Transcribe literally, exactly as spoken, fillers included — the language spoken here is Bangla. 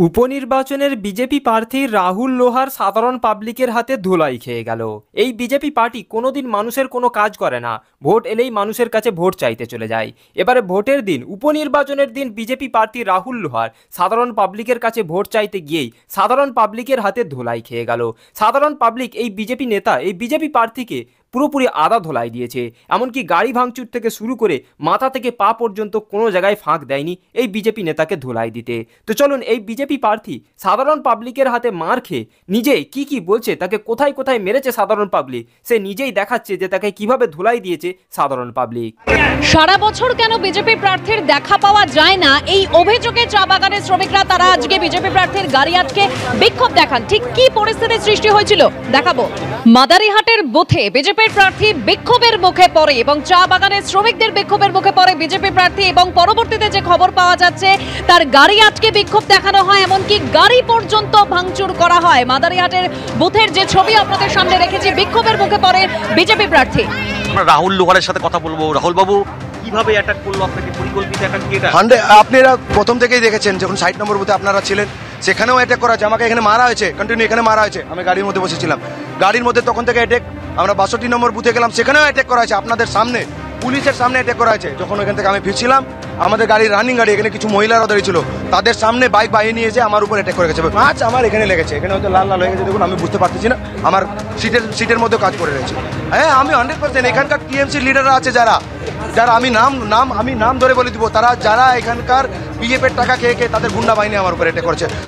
উপনির্বাচনের বিজেপি প্রার্থী রাহুল লোহার সাধারণ পাবলিকের হাতে ধুলাই খেয়ে গেল। এই বিজেপি পার্টি কোনোদিন মানুষের কোনো কাজ করে না, ভোট এলেই মানুষের কাছে ভোট চাইতে চলে যায়। এবারে ভোটের দিন, উপনির্বাচনের দিন বিজেপি প্রার্থী রাহুল লোহার সাধারণ পাবলিকের কাছে ভোট চাইতে গিয়েই সাধারণ পাবলিকের হাতে ধুলাই খেয়ে গেল। সাধারণ পাবলিক এই বিজেপি নেতা, এই বিজেপি প্রার্থীকে পুরোপুরি আদা ধোলাই দিয়েছে। এমনকি গাড়ি ভাঙচুর থেকে শুরু করে মাথা থেকে পা পর্যন্ত কোনো জায়গায় ফাঁক দেয়নি এই বিজেপি নেতাকে ধোলাই দিতে। তো চলুন এই বিজেপি প্রার্থী সাধারণ পাবলিকের হাতে মার খেয়ে নিজেই কি কি বলছে, তাকে কোথায় কোথায় মেরেছে সাধারণ পাবলিক, সে নিজেই দেখাচ্ছে যে তাকে কিভাবে ধোলাই দিয়েছে সাধারণ পাবলিক। সারা বছর কেন বিজেপি প্রার্থীর দেখা পাওয়া যায় না, এই অভিযোগে চা বাগানের শ্রমিকরা তারা আজকে বিজেপি প্রার্থীর গাড়ি আটকে বিক্ষোভ দেখান। ঠিক কি পরিস্থিতির সৃষ্টি হয়েছিল দেখাবো। মাদারিহাটের বুথে বিজেপির প্রার্থী বিক্ষোভের মুখে পড়ে এবং চা বাগানের শ্রমিকদের বিক্ষোভের মুখে পড়ে বিজেপি প্রার্থী, এবং পরবর্তীতে যে খবর পাওয়া যাচ্ছে তার গাড়ি আটকে বিক্ষোভ দেখানো হয়, এমনকি গাড়ি পর্যন্ত ভাঙচুর করা হয়। মাদারিহাটের বুথের যে ছবি আপনাদের সামনে রেখেছি, বিক্ষোভের মুখে পড়ে বিজেপি প্রার্থী। আমরা রাহুল লোহারের সাথে কথা বলবো। রাহুল বাবু, কিভাবে অ্যাটাক করলো আপনাকে? পরিকল্পিত অ্যাটাক কি এটা? আপনারা প্রথম থেকেই দেখেছেন, যখন ষাট নম্বর বুথে আপনারা ছিলেন সেখানেও অ্যাটাক করা হয়েছে। আমাকে এখানে মারা হয়েছে, কন্টিনিউ এখানে মারা হয়েছে। আমি গাড়ির মধ্যে বসেছিলাম, গাড়ির মধ্যে তখন থেকে অ্যাটাক। আমরা বাষট্টি নম্বর বুথে গেলাম, সেখানেও অ্যাটাক করা হয়েছে। আপনাদের সামনে, পুলিশের সামনে অ্যাটাক করা হয়েছে। যখন ওখান থেকে আমি ফিরছিলাম, আমাদের গাড়ি রানিং গাড়ি, এখানে কিছু মহিলারা দাঁড়িয়ে ছিল, তাদের সামনে বাইক বাহিয়ে নিয়ে এসে আমার উপর অ্যাটাক করে গেছে। মাছ আমার এখানে লেগেছে, এখানে হয়তো লাল লাল হয়ে গেছে, দেখুন আমি বুঝতে পারতেছি না। আমার সিটের সিটের মধ্যে কাজ করে রয়েছে। হ্যাঁ, আমি হান্ড্রেড পার্সেন্ট এখানকার টিএমসি লিডাররা আছে যারা যারা আমি নাম নাম আমি নাম ধরে বলে দিব, তারা যারা এখানকার বিজেপির টাকা খেয়ে খেয়ে তাদের গুন্ডা বাহিনী আমার উপর অ্যাটাক করেছে।